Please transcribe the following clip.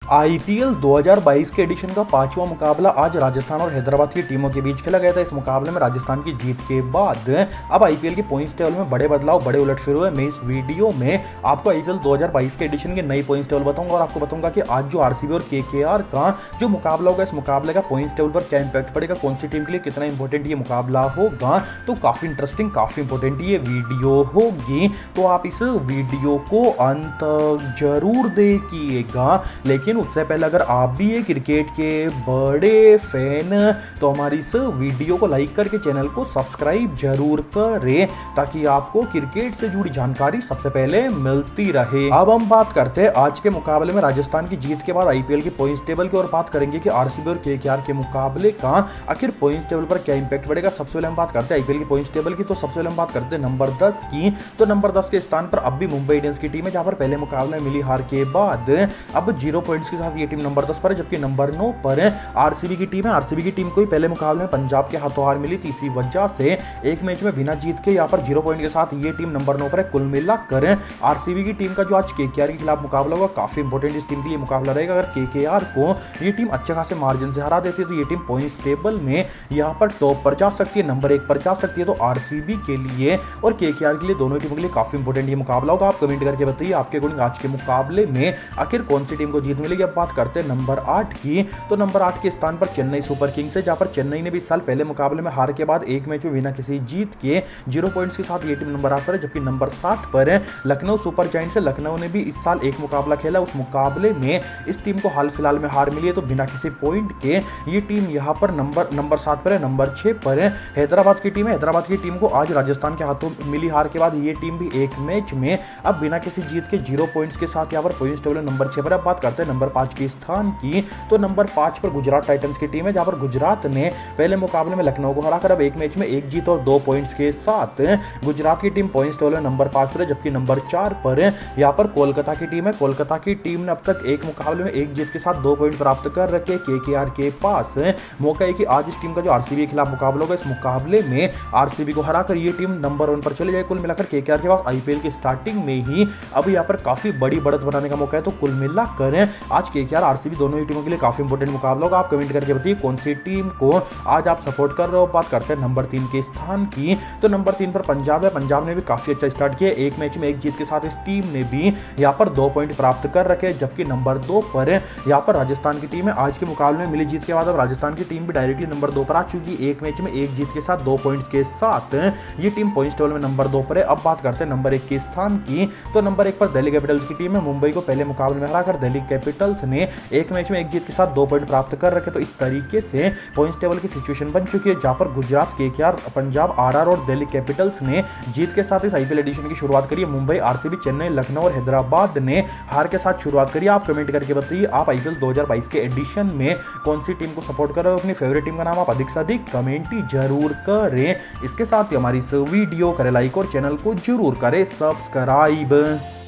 IPL 2022 के addition का पांचवा मुकाबला आज राजस्थान और हैदराबाद की टीमों के बीच खेला गया था। इस मुकाबले में राजस्थान की जीत के बाद अब आईपीएल के पॉइंट्स टेबल में बड़े बदलाव, बड़े उलटफेर हुए। मैं इस वीडियो में आपको आईपीएल 2022 के एडिशन के नई पॉइंट्स टेबल बताऊंगा और आपको बताऊंगा कि आज जो आरसीबी और केकेआर का जो मुकाबला होगा, इस मुकाबले का पॉइंट्स टेबल पर क्या इंपैक्ट पड़ेगा, कौन सी टीम के लिए कितना इंपॉर्टेंट ये मुकाबला होगा। तो काफी इंटरेस्टिंग, काफी इंपॉर्टेंट ये वीडियो होगी, तो आप इस वीडियो को अंत जरूर देखिएगा। लेकिन उससे पहले अगर आप भी ये क्रिकेट के बड़े फैन तो हमारी इस वीडियो को लाइक करके चैनल को सब्सक्राइब जरूर करें ताकि आपको क्रिकेट से जुड़ी जानकारी सबसे पहले मिलती रहे। अब हम बात करते हैं आज के मुकाबले में राजस्थान की जीत के बाद आईपीएल की पॉइंट्स टेबल की, और बात करेंगे कि आरसीबी और केकेआर के मुकाबले का आखिर पॉइंट्स टेबल पर क्या इंपैक्ट पड़ेगा। सबसे पहले हम बात करते हैं आईपीएल की पॉइंट्स टेबल की, तो सबसे पहले हम बात करते हैं नंबर 10 की। तो नंबर 10 के स्थान पर अब भी मुंबई इंडियंस की टीम है, जहां पर पहले मुकाबले में मिली हार के बाद अब 0 पॉइंट्स के साथ ये टीम नंबर 10 पर है, जबकि नंबर 9 पर आरसीबी की टीम है। आरसीबी की टीम को ही पहले मुकाबले में पंजाब के हाथों हार मिली थी, इसी वजह से एक मैच में बिना जीत के यहाँ पर 0 पॉइंट के साथ ये टीम नंबर 9 पर है। कुल मिलाकर आरसीबी की टीम का जो आज केकेआर के खिलाफ मुकाबला होगा काफी इंपॉर्टेंट इस टीम के लिए मुकाबला रहेगा। अगर केकेआर को ये टीम अच्छे खासे मार्जिन से हरा देती है तो ये टीम पॉइंट्स टेबल में यहाँ पर टॉप पर जा सकती है, नंबर 1 पर जा सकती है। तो आरसीबी के लिए और केकेआर के लिए, दोनों टीमों के लिए काफी इंपॉर्टेंट ये मुकाबला होगा। आप कमेंट करके बताइए आपके अकॉर्डिंग आज के मुकाबले में आखिर कौन सी टीम को जीत मिलेगी। अब बात करते हैं नंबर 8 की, तो नंबर 8 के स्थान पर चेन्नई सुपर किंग्स है, जहां पर चेन्नई ने भी इस साल पहले मुकाबले में हार के बाद एक मैच में बिना किसी जीत के 0 पॉइंट्स के साथ ये टीम नंबर 8 पर है, जबकि नंबर 7 पर है लखनऊ सुपर जायंट्स है। लखनऊ ने भी इस साल एक मुकाबला खेला, उस मुकाबले में इस टीम को हाल फिलहाल में हार मिली है, तो बिना किसी पॉइंट के ये टीम यहां पर नंबर 7 पर है। नंबर 6 पर है हैदराबाद की टीम है। हैदराबाद की टीम को आज राजस्थान के हाथों मिली हार के बाद ये टीम भी एक मैच में अब बिना किसी जीत के 0 पॉइंट्स के साथ यहाँ पर पॉइंट्स टेबल नंबर 6 पर। अब बात करते हैं नंबर 5 के स्थान की, तो नंबर 5 पर गुजरात टाइटंस की टीम है, जहां पर गुजरात ने पहले मुकाबले में लखनऊ को हराकर अब एक मैच में एक जीत और 2 पॉइंट्स के साथ गुजरात की टीम पॉइंट्स टेबल नंबर 5 पर है, जबकि नंबर 4 पर यहाँ पर कोलकाता की टीम है। कोलकाता की टीम ने अब तक एक मुकाबले में एक जीत के साथ 2 पॉइंट प्राप्त कर रखे। केकेआर के पास मौका है कि आज इस टीम का जो आरसीबी के खिलाफ मुकाबला होगा, इस मुकाबले में आरसीबी को हराकर ये टीम नंबर 1 पर चले जाए। कुल मिलाकर केकेआर के पास आईपीएल की स्टार्टिंग में ही अब यहाँ पर काफी बड़ी बढ़त बनाने का मौका है। तो कुल मिलाकर आज केकेआर आरसीबी दोनों ही टीमों के लिए काफी इंपॉर्टेंट मुकाबला होगा। आप कमेंट करके बताइए कौन सी टीम को आज आप सपोर्ट कर रहे हो। बात करते हैं नंबर 3 के स्थान की, तो नंबर 3 पर पंजाब है। पंजाब ने भी काफी अच्छा स्टार्ट किया, एक मैच में एक जीत के साथ इस टीम ने भी यहाँ पर 2 पॉइंट प्राप्त कर रखे, जबकि नंबर 2 पर यहाँ पर राजस्थान की टीम है। आज के मुकाबले में मिली जीत के बाद अब राजस्थान की टीम भी डायरेक्टली नंबर 2 पर आ चुकी है, एक मैच में एक जीत के साथ 2 पॉइंट्स के साथ ये टीम पॉइंट्स टेबल में नंबर 2 पर है। अब बात करते हैं नंबर 1 के स्थान की, तो नंबर 1 पर दिल्ली कैपिटल्स की टीम है। मुंबई को पहले मुकाबले में हराकर दिल्ली कैपिटल्स ने एक मैच में एक जीत के साथ 2 पॉइंट प्राप्त कर रखे। तो इस तरीके से पॉइंट्स टेबल की सिचुएशन बन चुकी है, जहां पर गुजरात, केकेआर, पंजाब, आरआर और दिल्ली कैपिटल्स ने जीत के साथ इस आईपीएल एडिशन की शुरुआत करी है। मुंबई, आरसीबी, चेन्नई, लखनऊ और हैदराबाद ने हार के साथ शुरुआत करी। आप कमेंट करके बताइए आप आईपीएल 2022 के एडिशन में कौन सी टीम को सपोर्ट कर रहे हो। अपनी फेवरेट टीम का नाम आप अधिक से अधिक कमेंट जरूर करें। इसके साथ ही हमारी इस वीडियो करें लाइक और चैनल को जरूर करें सब्सक्राइब।